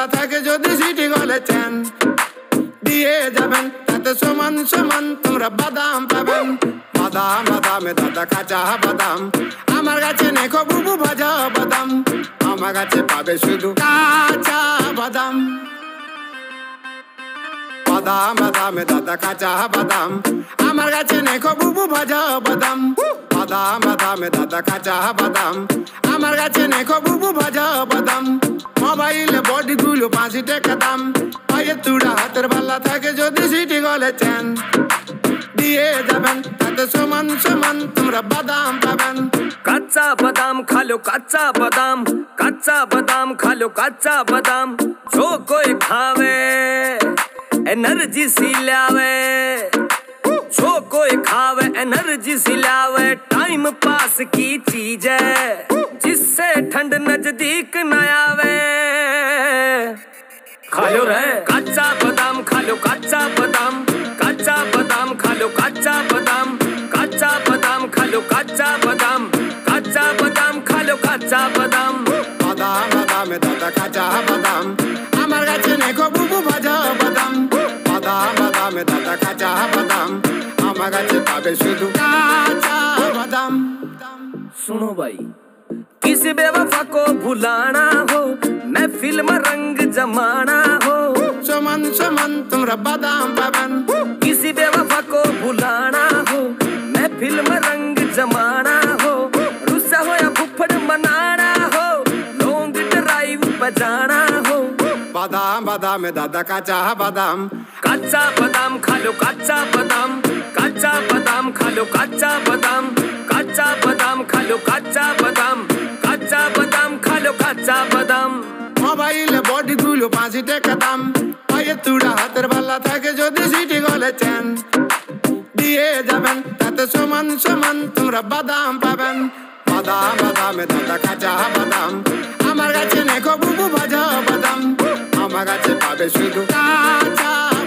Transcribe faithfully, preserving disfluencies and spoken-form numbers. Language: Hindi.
বালা থাকে যদি সিটি গলে চেন দিয়ে যাবেন তাতে সমান সমান তোমরা বাদাম পাবেন। বাদাম বাদামে দাদা কাঁচা বাদাম, আমার কাছে নেই বুবু ভাজা বাদাম, আমার কাছে পাবে শুধু কাঁচা বাদাম। বাদাম বাদামে দাদা কাঁচা বাদাম, আমার কাছে নেই বুবু ভাজা বাদাম। বাদাম বাদামে দাদা কাঁচা বাদাম, আমার কাছে নেই বুবু ভাজা বাদাম। মোবাইলে বডি গুলো পাঁচি টাকা দাম, পায়ে তুড়া হাতের বালা থাকে যদি সিটি গলে চেন দিয়ে যাবেন তাতে সমান সমান তোমরা বাদাম পাবেন। কাঁচা বাদাম খালো কাঁচা বাদাম, কাঁচা বাদাম খালো কাঁচা বাদাম। जो कोई खावे एनर्जी सी लावे, जो कोई खावे एनर्जी सी लावे। टाइम पास की चीज है जिससे ठंड नजदीक न आवे। खालो रे कच्चा बादाम, खालो कच्चा बादाम, कच्चा बादाम खालो कच्चा बादाम, कच्चा बादाम खालो कच्चा बादाम, कच्चा बादाम खालो कच्चा बादाम। বাদাম বাদামে দাদা কাঁচা বাদাম, আমার কাছে নেই বুবু ভাজা বাদাম। বাদাম বাদামে দাদা কাঁচা বাদাম, আমার কাছে পাবে শুধু কাঁচা বাদাম। सुनो भाई, किसी बेवफा को भुलाना हो, महफिल में रंग जमाना हो। समान समान तुमरा बादाम पाबन। किसी बेवफा को भुलाना हो, महफिल में रंग जमाना हो। रुस्सा हो या फुफड़ मनाना हो, लॉन्ग ड्राइव पे जाना हो। बादाम बादाम दादा काचा बादाम, कच्चा बादाम खालो कच्चा बादाम, कच्चा बादाम खालो कच्चा बादाम, कच्चा बादाम खालो कच्चा बादाम, कच्चा बादाम खालो कच्चा बादाम। মোবাইলে বডি গুলো পাঁচি টাকা দাম, পায়ে তুড়া হাতের বালা থাকে যদি সিটি গলে চেন দিয়ে যাবেন তাতে সমান সমান তোমরা বাদাম পাবেন। বাদাম বাদামে দাদা কাঁচা বাদাম, আমার কাছে নেই বুবু ভাজা বাদাম, আমার কাছে পাবে শুধু কাঁচা